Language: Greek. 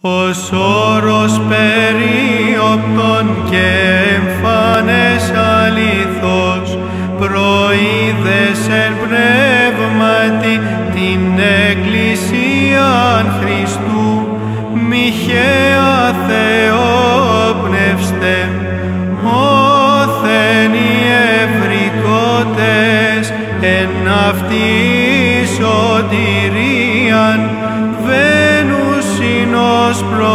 Ως όρος περίοπτον και εμφανές αληθώς, προείδες εν πνεύματι την Εκκλησίαν Χριστού, μοιχαία θεόπνευστε, όθεν οι ευρικότες εν αυτή σωτηρίαν, βαίνουσιν ως